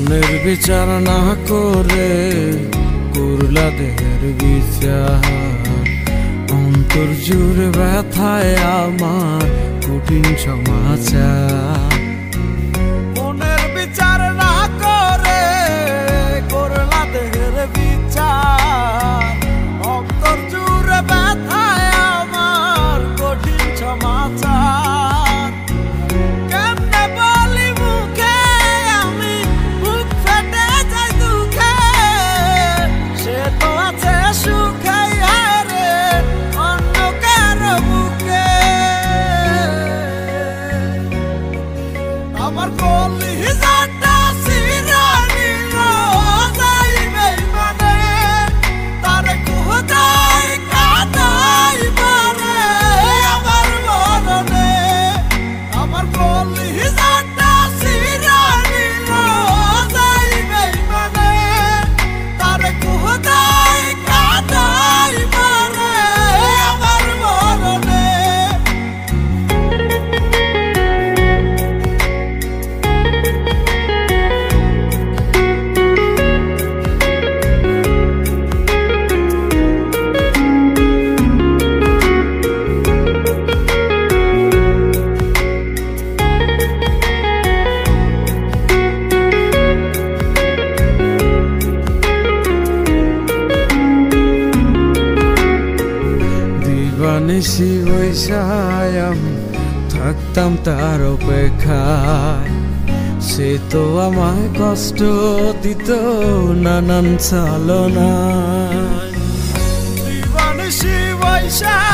মনের বিচার না করে করলা দেহের বিচার, অন্তর জুড়ে ব্যথায় আমার কঠিন সমাচার। মনের বিচার না করে করলা দেহের বিচার, অন্তর জুড়ে ব্যথায় আমার কঠিন সমাচার। কেমনে বলি মুখে আমি বুক ফেটে যাই দুঃখে, সে তো আছে সুখে রে অন্য কারো বুকে। আমার কলিজাটা ছিঁড়ে নিল যাই বেইমানে, তারে কোথায় কাঁদাই পারে আমার মরণে। আমার কলিজাটা ছিঁড়ে নিল যাই বেইমানে, তারে কোথায় কাঁদাই পারে আমার মরণে। দিবানিশি বৈশায় আমি থাকতাম তার অপেক্ষায়, সে তো আমায় কষ্ট দিত নানান ছলনায়। দিবানিশি বৈশায়